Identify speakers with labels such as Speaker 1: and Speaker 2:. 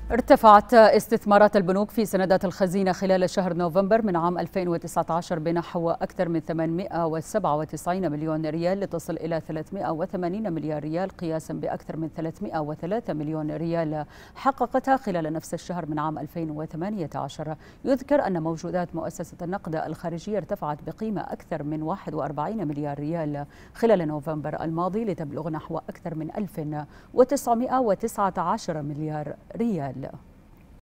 Speaker 1: ارتفعت استثمارات البنوك في سندات الخزينة خلال شهر نوفمبر من عام 2019 بنحو أكثر من 897 مليون ريال لتصل إلى 380 مليار ريال، قياسا بأكثر من 303 مليون ريال حققتها خلال نفس الشهر من عام 2018. يذكر أن موجودات مؤسسة النقد الخارجية ارتفعت بقيمة أكثر من 41 مليار ريال خلال نوفمبر الماضي لتبلغ نحو أكثر من 1919 مليار ريال.